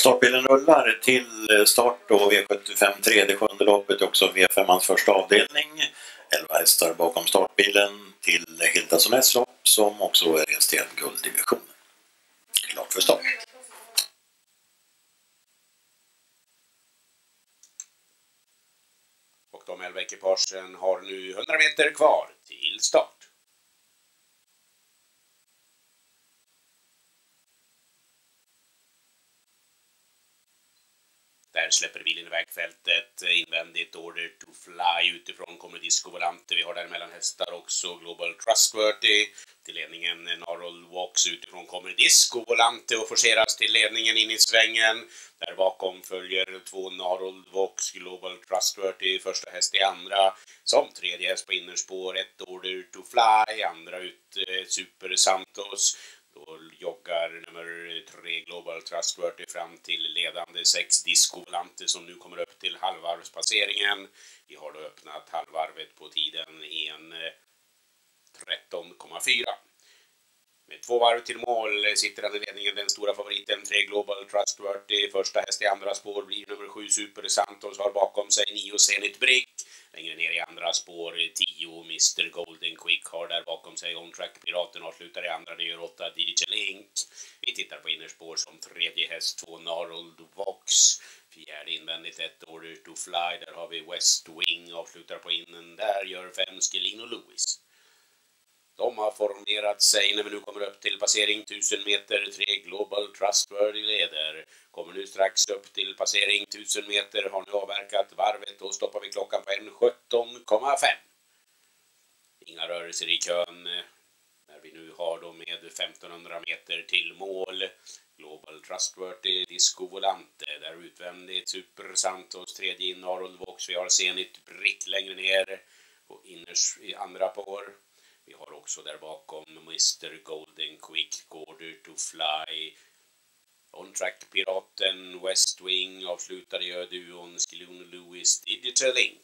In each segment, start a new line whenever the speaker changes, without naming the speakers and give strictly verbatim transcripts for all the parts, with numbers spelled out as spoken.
Startbilen rullar till start då V sjuttiofem tredje sjunde loppet, också V femans första avdelning. elva hästar bakom startbilen till Hildasson S-lopp som också är registrerad gulddivisionen. Klart för start.
Och de elva ekipagen har nu hundra meter kvar till start. Där släpper bilen i vägfältet, invändigt Order to Fly, utifrån kommer Disco Volante, vi har där mellan hästar också Global Trustworthy, till ledningen Narrow Walks, utifrån kommer Disco Volante och forceras till ledningen in i svängen. Där bakom följer två Narrow Walks, Global Trustworthy, första häst i andra, som tredje häst på innerspår, ett Order to Fly, andra ut Super Santos. Då joggar nummer tre Global Trustworthy fram till ledande sex Disco Volante som nu kommer upp till halvvarvspasseringen. Vi har då öppnat halvvarvet på tiden en tretton komma fyra. Med två varv till mål sitter han i ledningen den stora favoriten tre Global Trustworthy. Första häst i andra spår blir nummer sju Super Santos, har bakom sig nio Zenit Brick. Längre ner i andra spår tio Mister Golden Quick, har där bakom sig On Track Piraten, avslutar i andra, det gör åtta Digital Link. Vi tittar på innerspår som tredje häst två Narrow Vox. Fjärde invändigt ett Order to Fly, där har vi West Wing, avslutar på innen, där gör fem Skelino Lewis. De har formerat sig när vi nu kommer upp till passering tusen meter. tre Global Trustworthy leder. Kommer nu strax upp till passering tusen meter. Har nu avverkat varvet. Då stoppar vi klockan på en sjutton komma fem. Inga rörelser i kön. När vi nu har då med femtonhundra meter till mål. Global Trustworthy, Disco Volante. Där utvändigt Super Santos. Tredje in Narrow Vox. Vi har Zenit Brick längre ner. Och inners i andra par. Vi har också där bakom Mister Golden Quick, Order to Fly, On Track Piraten, West Wing, avslutade gör duon Skilun Lewis, Digital Link.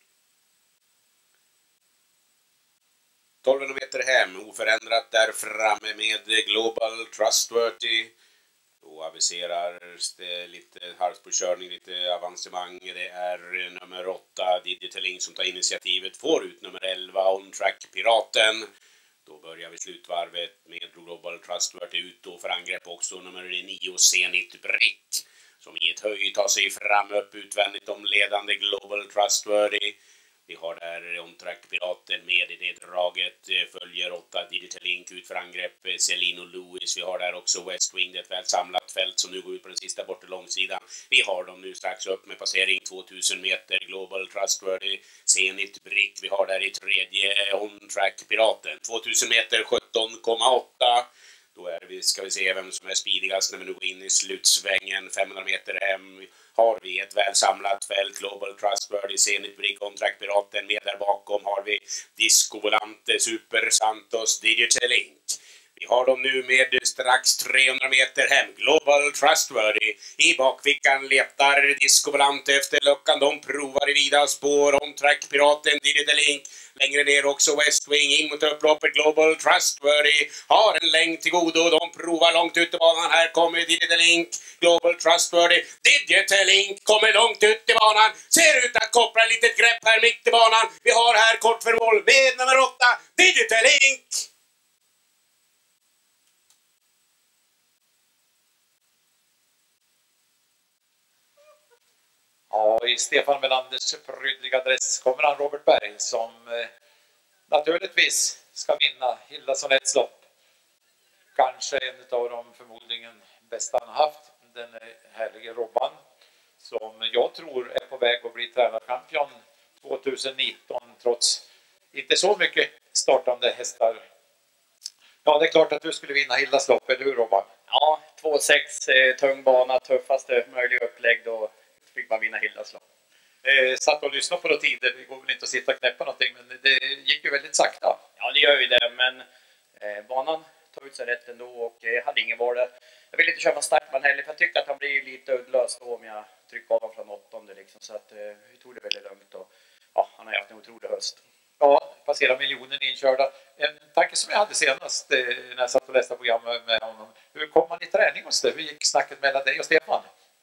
tolv meter hem, oförändrat där framme med Global Trustworthy. Då aviserar det lite halvspårkörning, lite avancemang. Det är nummer åtta Digital Link som tar initiativet, får ut nummer elva On Track Piraten. Då börjar vi slutvarvet med Global Trustworthy ut då för angrepp också nummer nio Zenit Brick, som i ett höj tar sig fram upp utvändigt om ledande Global Trustworthy. Vi har där On Track Piraten med i det draget, följer åtta Digital Link ut för angrepp, Celino Lewis. Vi har där också West Wing, ett väl samlat fält som nu går ut på den sista bortre långsidan. Vi har dem nu strax upp med passering tvåtusen meter, Global Trustworthy, Zenit Brick. Vi har där i tredje On Track Piraten, tvåtusen meter sjutton komma åtta. Då är vi, ska vi se vem som är speedigast när vi nu går in i slutsvängen. femhundra meter hem har vi ett väl samlat fält. Global Trustworthy, Zenit Brick, On Track Piraten. Med där bakom har vi Disco Volante, Super Santos, Digital Link. Vi har dem nu med strax trehundra meter hem. Global Trustworthy. I bakfickan letar Disco Volante efter luckan. De provar i vida spår. On Track Piraten, Digital Link. Längre ner också West Wing in mot upploppet. Global Trustworthy har en längd till godo. De provar långt ut i banan. Här kommer Digital Link. Global Trustworthy. Digital Link kommer långt ut i banan. Ser ut att koppla ett litet grepp här mitt i banan. Vi har här kort för mål med nummer åtta Digital Link.
Ja, i Stefan Melanders prydliga dress kommer han Robert Berg som eh, naturligtvis ska vinna Hildasson ett lopp. Kanske en av de förmodligen bästa han har haft. Den härliga Robban som jag tror är på väg att bli tränarkampion tjugonitton trots inte så mycket startande hästar. Ja, det är klart att du skulle vinna Hildas lopp, eller hur Robban?
Ja, två sex, eh, tung bana, tuffaste möjliga upplägg, då fick man vinna Hildas lopp.
Eh, satt och lyssnade på de tider, det går väl inte att sitta och knäppa någonting, men det gick ju väldigt sakta.
Ja, det gör ju det, men eh, banan tog ut sig rätt ändå och eh, hade ingen val. Jag vill inte köpa Starkman heller, för jag tyckte att han blir lite uddlös då om jag trycker av honom från åttonde liksom, så att eh, vi tog det väldigt lugnt och ja, han har haft en otrolig höst.
Ja, passera miljoner inkörda. En tanke som jag hade senast eh, när jag satt och läste programmet med honom. Hur kom man i träning hos dig? Hur gick snacket mellan dig och Stefan?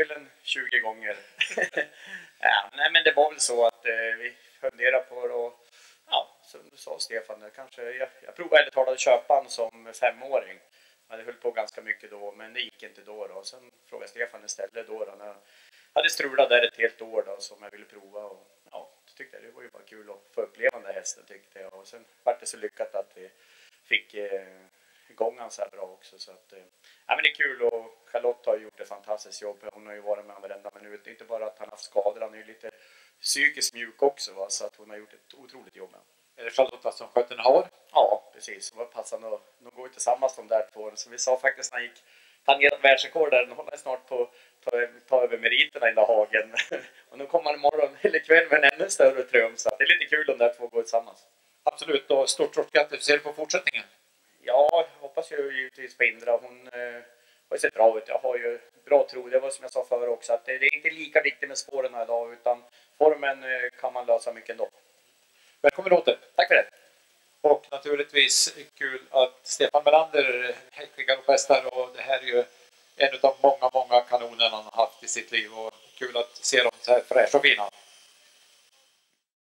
väl en tjugo gånger. Ja, nej, men det var väl så att eh, vi funderade på det och ja, som du sa Stefan, kanske, jag, jag provade ärligt talat att köpa han som femåring. Jag hade höll på ganska mycket då, men det gick inte då. då. Sen frågade Stefan istället då, då när jag hade strulat där ett helt år då, som jag ville prova. Och, ja, så tyckte jag det var ju bara kul att få uppleva den där hästen tyckte jag. Och sen var det så lyckat att vi fick eh, igång han så här bra också. Så att, eh, ja, men det är kul och Charlotte har gjort ett fantastiskt jobb. Hon har ju varit med varenda minut. Inte bara att han har haft skador, han är ju lite psykiskt mjuk också. Va? Så att hon har gjort ett otroligt jobb med.
Är det Charlotta som sköter en har?
Ja, precis. Det var passande. De går ju tillsammans de där två. Så vi sa faktiskt när han gick tangerat världsrekord där. Nu håller jag snart på att ta, ta över meriterna i den där hagen. Och nu kommer han imorgon eller kväll med en ännu större triumf. Så det är lite kul om de där två går tillsammans.
Absolut. Och stort, stort grattis. Hur ser du på fortsättningen?
Ja, jag hoppas ju givetvis på Indra. Hon eh, har ju sett bra ut. Jag har ju bra tro. Det var som jag sa förr också. Att det är inte lika viktigt med spåren idag. Utan formen eh, kan man lösa mycket ändå.
Välkommen åter.
Tack för det.
Och naturligtvis kul att Stefan Melander häckar och hästar och det här är ju en av många, många kanoner han har haft i sitt liv och kul att se dem så här fräscha och fina.